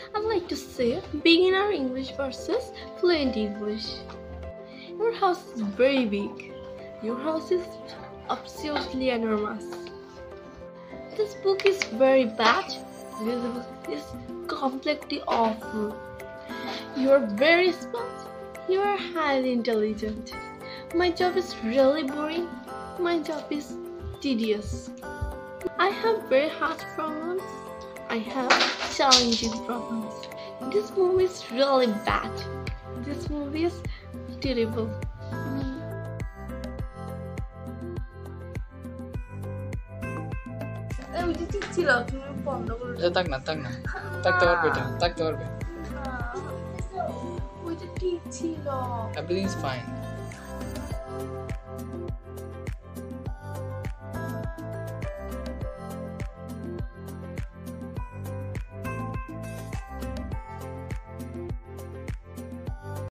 I'd like to say beginner English versus fluent English. Your house is very big. Your house is absolutely enormous. This book is very bad. This book is completely awful. You are very smart. You are highly intelligent. My job is really boring. My job is tedious. I have very hard problems. I have challenging problems. This movie is really bad. This movie is terrible. Everything's fine.